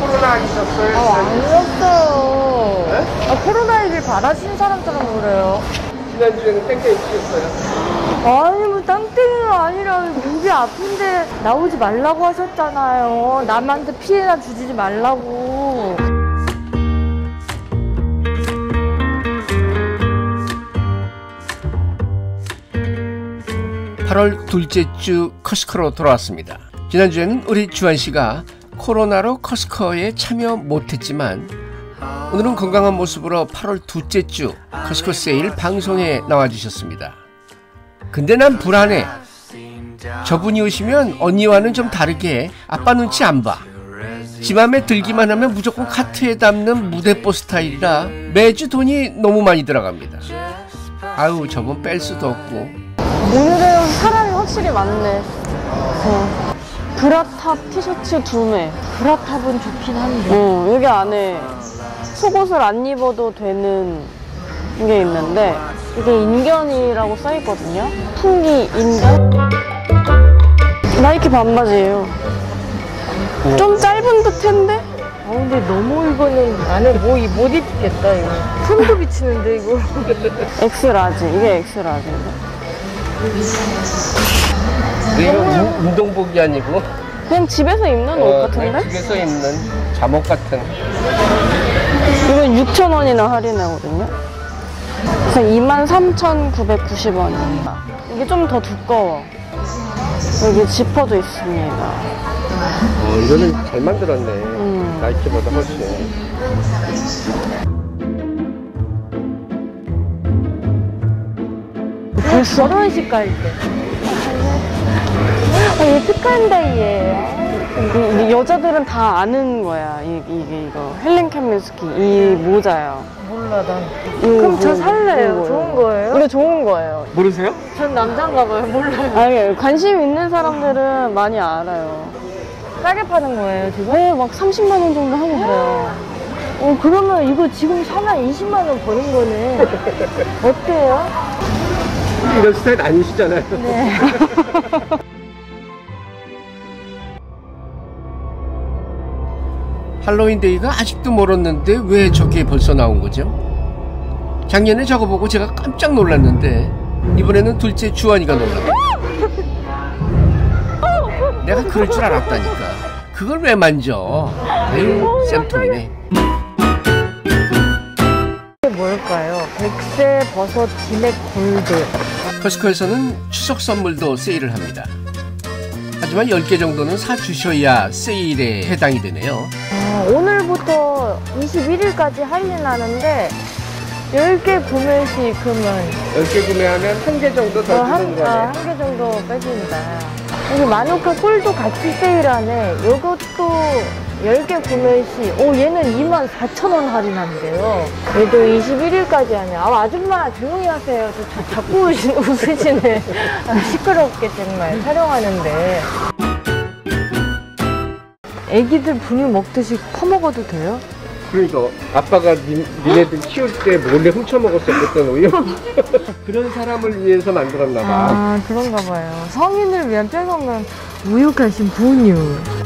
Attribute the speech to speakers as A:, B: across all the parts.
A: 코로나 아니셨어요?
B: 아니었어요.
A: 네?
B: 아, 코로나이길 바라시는 사람처럼 그래요.
A: 지난주에는 땡땡이 치셨어요?
B: 아니 뭐 땡땡이가 아니라 목이 아픈데 나오지 말라고 하셨잖아요. 남한테 피해나 주지 말라고.
C: (8월) 둘째 주 커스커로 돌아왔습니다. 지난주에는 우리 주한씨가 코로나로 커스커에 참여 못했지만 오늘은 건강한 모습으로 8월 둘째 주 커스커 세일 방송에 나와주셨습니다. 근데 난 불안해. 저분이 오시면 언니와는 좀 다르게 아빠 눈치 안 봐. 지 맘에 들기만 하면 무조건 카트에 담는 무대뽀 스타일이라 매주 돈이 너무 많이 들어갑니다. 아유, 저분 뺄 수도 없고.
D: 오늘은 사람이 확실히 많네. 브라탑 티셔츠 2매.
B: 브라탑은 좋긴 한데.
D: 여기 안에 속옷을 안 입어도 되는 게 있는데 이게 인견이라고 써있거든요. 풍기 인견. 나이키 반바지예요. 좀 짧은 듯한데?
B: 근데 너무 이거는 안에 못 입겠다 이거. 손도 비치는데 이거.
D: 엑스라지. 이게 엑스라지.
C: 이거 운동복이 아니고
D: 그냥 집에서 입는 옷 같은데?
C: 집에서 입는 잠옷 같은.
D: 이건 6,000원이나 할인하거든요. 그래서 23,990원. 이게 좀 더 두꺼워. 여기 지퍼도 있습니다.
C: 이거는 잘 만들었네. 나이키보다 훨씬.
B: 결혼식 갈 때. 얘 특한데 얘.
D: 여자들은 다 아는 거야. 이거 헬렌 켐민스키 이 모자요.
B: 몰라 난. 그럼 저 살래요. 좋은 거예요?
D: 이거 좋은 거예요.
C: 모르세요?
B: 전 남자인가 봐요. 몰라요.
D: 아니 관심 있는 사람들은 많이 알아요.
B: 싸게 파는 거예요 지금?
D: 네, 막 30만 원 정도 하고 그래요.
B: 그러면 이거 지금 사면 20만 원 버는 거네. 어때요?
C: 이런 스타일 아니시잖아요.
B: 네.
C: 할로윈데이가 아직도 멀었는데 왜 저게 벌써 나온 거죠? 작년에 저거 보고 제가 깜짝 놀랐는데 이번에는 둘째 주한이가 놀라고. 내가 그럴 줄 알았다니까. 그걸 왜 만져? 아유, 쌤통이네.
B: 이게 뭘까요? 백세 버섯 진액 골드.
C: 커스코에서는 추석 선물도 세일을 합니다. 하지만 10개 정도는 사주셔야 세일에 해당이 되네요.
B: 오늘부터 21일까지 할인하는데 10개 구매 시 그러면
C: 10개 구매하면 1개 정도 더 주는 거네.
B: 한 개 정도 빼준다. 여기 마누카 꿀도 같이 세일하네. 이것도 10개 구매 시 얘는 24,000원 할인한대요. 얘도 21일까지 하네. 아줌마 조용히 하세요. 자꾸 웃으시네. 시끄럽게 정말 촬영하는데. 애기들 분유 먹듯이 퍼먹어도 돼요?
C: 그러니까 아빠가 니네들 키울 때 몰래 훔쳐 먹었었던 우유? 그런 사람을 위해서 만들었나 봐.
B: 그런가 봐요. 성인을 위한 뼈건강 우유가신 분유.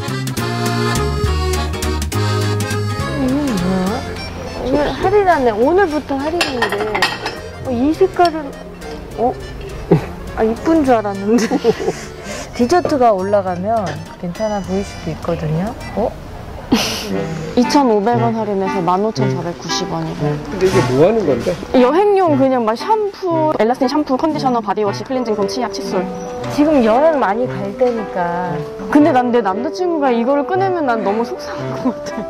B: 뭐야? 오늘 할인하네. 오늘부터 할인인데 이 색깔은 이쁜 줄 알았는데 디저트가 올라가면 괜찮아 보일 수도 있거든요.
D: 2,500원 할인해서 15,490원이에요.
C: 근데 이게 뭐 하는 건데?
D: 여행용 그냥 막 샴푸, 엘라스틴 샴푸, 컨디셔너, 바디워시, 클렌징 폼, 치약, 칫솔.
B: 지금 여행 많이 갈 때니까.
D: 근데 난 내 남자친구가 이거를 꺼내면 난 너무 속상할 것 같아.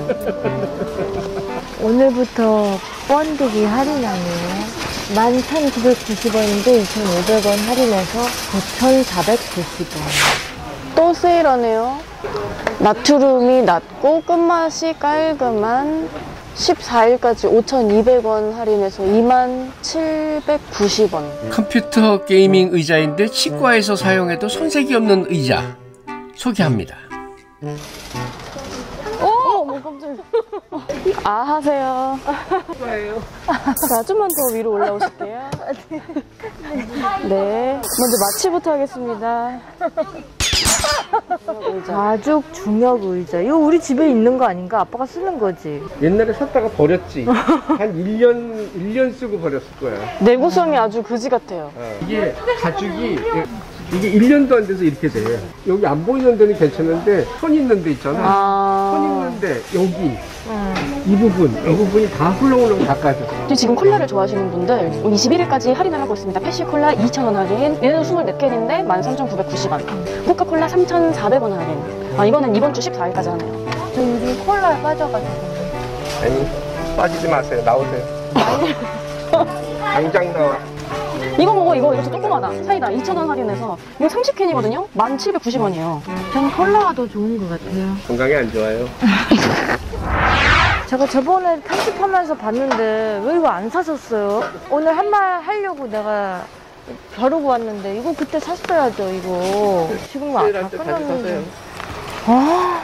B: 오늘부터 번데기 할인하네요. 11,990원인데 2,500원 할인해서 9,490원.
D: 또 세일하네요. 나트륨이 낮고 끝맛이 깔끔한 14일까지 5,200원 할인해서 27,990원.
C: 컴퓨터 게이밍 의자인데 치과에서 사용해도 손색이 없는 의자 소개합니다.
D: 깜짝이야. 하세요.
B: 뭐예요?
D: 자, 좀만 더 위로 올라오실게요. 네. 먼저 마취부터 하겠습니다.
B: 가죽 중역 의자. 이거 우리 집에 있는 거 아닌가? 아빠가 쓰는 거지.
A: 옛날에 샀다가 버렸지. 한 1년 쓰고 버렸을 거야.
D: 내구성이 아주 그지 같아요.
A: 이게 가죽이 이게 1년도 안 돼서 이렇게 돼. 여기 안 보이는 데는 괜찮은데 손 있는 데 있잖아. 손 있는 데 여기 이 부분이 다 훌렁훌렁 닦아져.
D: 지금 콜라를 좋아하시는 분들 21일까지 할인을 하고 있습니다. 패시콜라 2,000원 할인, 얘는 24캔인데 13,990원. 코카콜라 3,400원 할인. 이거는 이번 주 14일까지 하네요.
B: 저 요즘 콜라에 빠져가지고.
A: 아니 빠지지 마세요. 나오세요. 당장 나와.
D: 이거 먹어, 이거 진짜 조그마다. 사이다 2,000원 할인해서 이거 30캔이거든요? 1,790원이에요.
B: 전 콜라가 더 좋은 것 같아요.
A: 건강에 안 좋아요.
B: 제가 저번에 편집하면서 봤는데 왜 이거 안 사셨어요? 오늘 한 말 하려고 내가 벼르고 왔는데 이거 그때 샀어야죠, 이거. 지금 다
A: 세일할 때 다시
B: 끝났는데.
A: 사세요.
B: 아,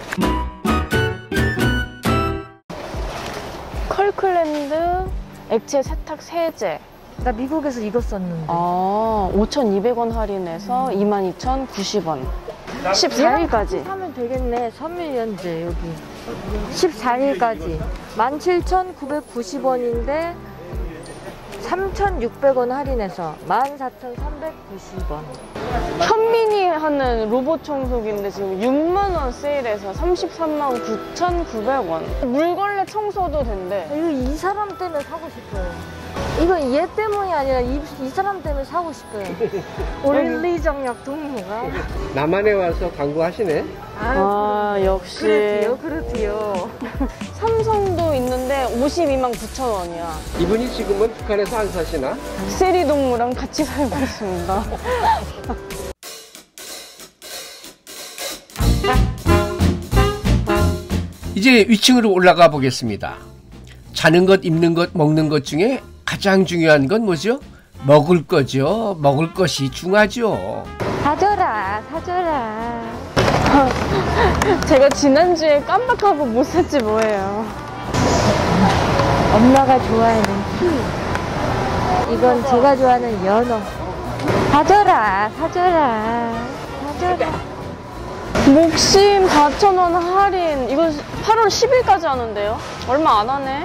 D: 컬클랜드 액체 세탁 세제.
B: 나 미국에서 이거 썼는데.
D: 5,200원 할인해서 22,090원. 14일까지.
B: 사면 되겠네. 섬유유연제 여기 14일까지 17,990원인데 3,600원 할인해서 14,390원.
D: 현민이 하는 로봇 청소기인데 지금 6만원 세일해서 339,900원. 물걸레 청소도 된대.
B: 이거 이 사람 때문에 사고 싶어요. 이건 얘 때문이 아니라 이 사람 때문에 사고 싶어요. 원리정력 동무가.
A: 남한에 와서 광고하시네.
D: 역시.
B: 그렇지요.
D: 삼성도 있는데 529,000원이야.
A: 이분이 지금은 북한에서 안 사시나?
D: 세리 동무랑 같이 살고 있습니다.
C: 이제 위층으로 올라가 보겠습니다. 자는 것, 입는 것, 먹는 것 중에 가장 중요한 건 뭐죠? 먹을 거죠. 먹을 것이 중하죠.
B: 사줘라, 사줘라.
D: 제가 지난주에 깜빡하고 못 샀지 뭐예요.
B: 엄마가 좋아하는 티. 이건 제가 좋아하는 연어. 사줘라, 사줘라, 사줘라.
D: 목심 4,000원 할인. 이거 8월 10일까지 하는데요? 얼마 안 하네?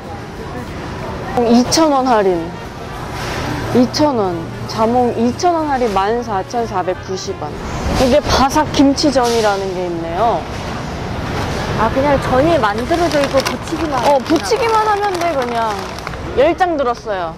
D: 2,000원 할인. 2,000원. 자몽 2,000원 할인 14,490원. 이게 바삭 김치전이라는 게 있네요.
B: 그냥 전이 만들어져 있고 붙이기만.
D: 붙이기만 하면 돼, 그냥. 10장 들었어요.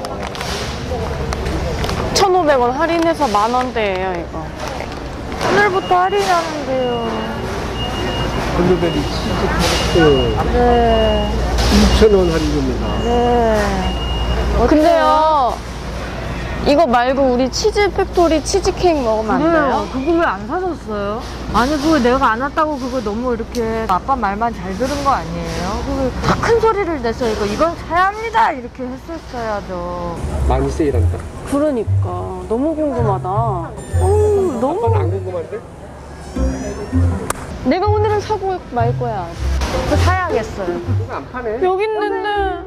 D: 1,500원 할인해서 만원대예요, 이거.
B: 오늘부터 할인하는데요.
A: 블루베리 치즈 토스트
B: 네.
A: 2,000원 할인입니다.
B: 네.
D: 근데요, 이거 말고 우리 치즈 팩토리 치즈 케이크 먹으면 안 돼요?
B: 그거 왜 안 사줬어요? 아니, 그거 내가 안 왔다고 그거 너무 이렇게 아빠 말만 잘 들은 거 아니에요? 그거 다 큰 소리를 내서 이건 사야 합니다! 이렇게 했었어야죠.
A: 많이 세일한다.
D: 그러니까. 너무 궁금하다. 너무.
A: 아빠는 안 궁금한데?
D: 내가 오늘은 사고 말 거야.
B: 그거 사야겠어요.
A: 이거 안 파네.
D: 여기 있는데.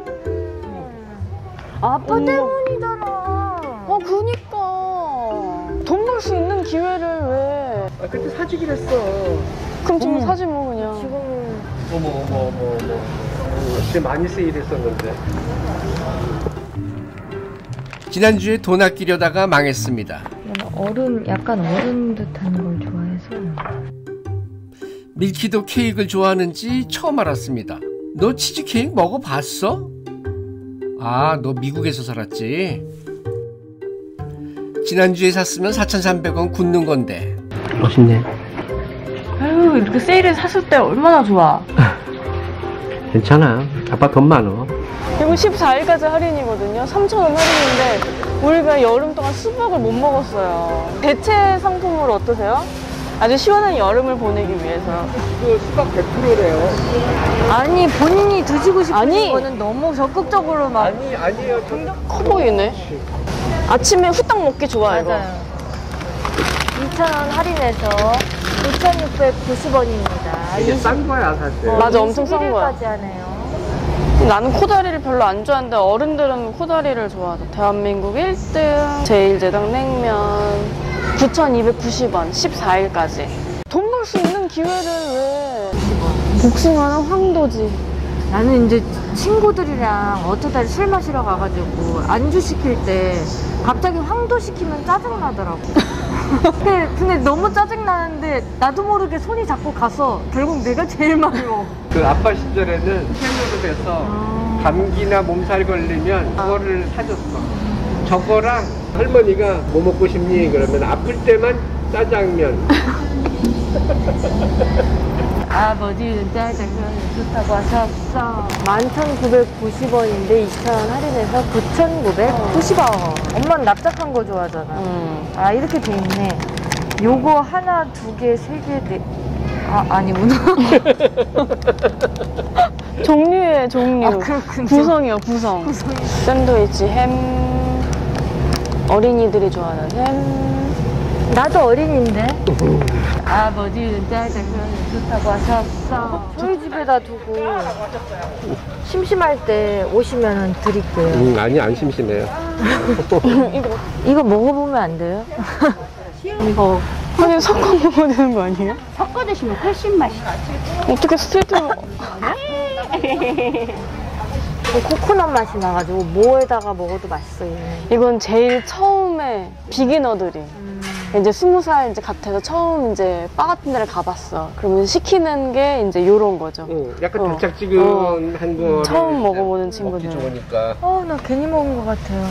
B: 아빠 때문이잖아.
D: 그니까. 돈 벌 수 있는 기회를 왜.
A: 그때 사주기로 했어.
D: 그럼 지금 사지 뭐, 그냥.
B: 지금
A: 어머. 진짜 많이 세일했었는데.
C: 지난주에 돈 아끼려다가 망했습니다.
B: 약간 얼음 듯한 걸 좋아해서.
C: 밀키도 케이크를 좋아하는지 처음 알았습니다. 너 치즈케이크 먹어봤어? 너 미국에서 살았지? 지난주에 샀으면 4,300원 굳는 건데.
A: 멋있네.
B: 아유, 이렇게 세일에 샀을 때 얼마나 좋아.
A: 괜찮아. 아빠 돈 많어.
D: 이거 14일까지 할인이거든요. 3,000원 할인인데 우리가 여름 동안 수박을 못 먹었어요. 대체 상품으로 어떠세요? 아주 시원한 여름을 보내기 위해서.
A: 그 수박 100%래요.
B: 아니, 본인이 드시고 싶은
D: 아니.
B: 거는 너무 적극적으로 막.
A: 아니에요.
D: 커 보이네. 아침에 후딱 먹기 좋아, 이거.
B: 맞아요. 2,000원 할인해서 9,690원입니다.
A: 이게 싼 거야, 사실.
D: 맞아, 엄청 싼 거야.
B: 21일까지 하네요.
D: 나는 코다리를 별로 안 좋아하는데 어른들은 코다리를 좋아하죠. 대한민국 1등 제일제당 냉면. 9,290원, 14일까지. 돈 벌 수 있는 기회를 왜 복숭아는 황도지.
B: 나는 이제 친구들이랑 어쩌다 술 마시러 가가지고 안주 시킬 때 갑자기 황도 시키면 짜증나더라고. 근데 너무 짜증나는데 나도 모르게 손이 자꾸 가서 결국 내가 제일 많이 먹어.
A: 그 아빠 시절에는 생으로 돼서 감기나 몸살 걸리면 그거를 사줬어. 저거랑 할머니가 뭐 먹고 싶니? 그러면 아플 때만 짜장면.
B: 아버지는 짜장면이 좋다고 하셨어. 11,990원인데 2,000원 할인해서 9,990원. 엄마는 납작한 거 좋아하잖아. 아, 이렇게 돼 있네. 요거 하나, 두 개, 세 개, 네. 아, 아니구나.
D: 종류에 종류.
B: 아, 그렇군요.
D: 구성이요, 구성. 샌드위치, 햄. 어린이들이 좋아하는 햄.
B: 나도 어린인데. 아버지는 짜장면이 좋다고 하셨어. 저희 집에다 두고 심심할 때 오시면 드릴게요.
A: 아니, 안 심심해요.
B: 이거 먹어보면 안 돼요?
D: 이거 아니 섞어 먹어야 되는 거 아니에요?
E: 섞어 드시면 훨씬 맛있어.
D: 어떻게 스트레이트로
B: 코코넛 맛이 나가지고 뭐에다가 먹어도 맛있어요.
D: 이건 제일 처음에 비기너들이 이제 20살 이제 같아서 처음 이제 바 같은 데를 가봤어. 그러면 시키는 게 이제 요런 거죠.
A: 약간
D: 어.
A: 달짝지근한 거.
D: 처음 먹어보는 친구들.
A: 먹기 좋으니까.
B: 나 괜히 먹은 것 같아요.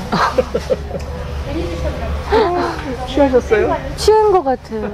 A: 취하셨어요?
B: 취한 것 같아요.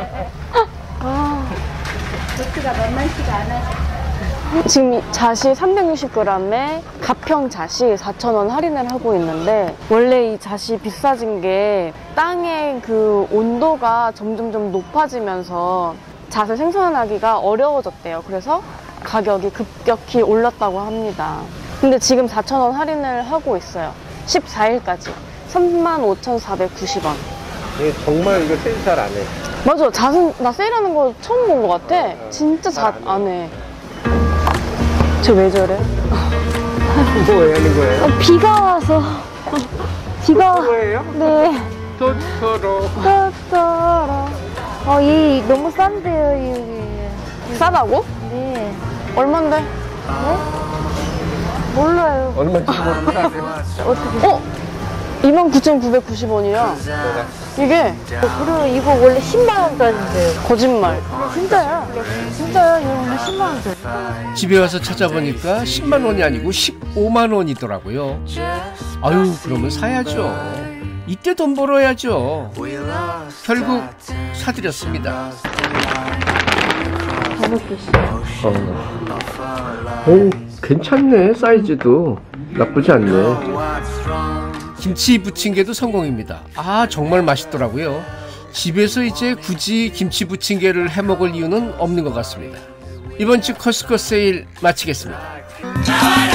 E: 도수가 만만치가 않아서.
D: 지금 자시 360g에 가평 자시 4,000원 할인을 하고 있는데 원래 이 자시 비싸진 게 땅의 그 온도가 점점 높아지면서 잣을 생산하기가 어려워졌대요. 그래서 가격이 급격히 올랐다고 합니다. 근데 지금 4,000원 할인을 하고 있어요. 14일까지 35,490원.
A: 정말 이거 세일 잘 안 해.
D: 맞아. 잣은 나 세일하는 거 처음 본 것 같아. 진짜 잣 안 해. 쟤 왜 저래?
A: 뭐 하는 거예요?
B: 비가 와서. 비가.
A: 뭐예요?
B: 네.
A: 토토로.
B: 얘 너무 싼데요, 여기.
D: 싸다고?
B: 네.
D: 얼만데?
B: 몰라요.
A: 얼마인지 모르는데.
B: 어떻게.
D: 29,990원이야. 이게
B: 그리고 이거 원래 10만원짜리인데요.
D: 거짓말.
B: 진짜야. 진짜야. 이거 원래 10만원짜리.
C: 집에 와서 찾아보니까 10만 원이 아니고 15만 원이더라고요. 아유, 그러면 사야죠. 이때 돈 벌어야죠. 결국 사드렸습니다.
A: 괜찮네. 사이즈도 나쁘지 않네.
C: 김치 부침개도 성공입니다. 아, 정말 맛있더라고요. 집에서 이제 굳이 김치 부침개를 해 먹을 이유는 없는 것 같습니다. 이번 주 커스코 세일 마치겠습니다.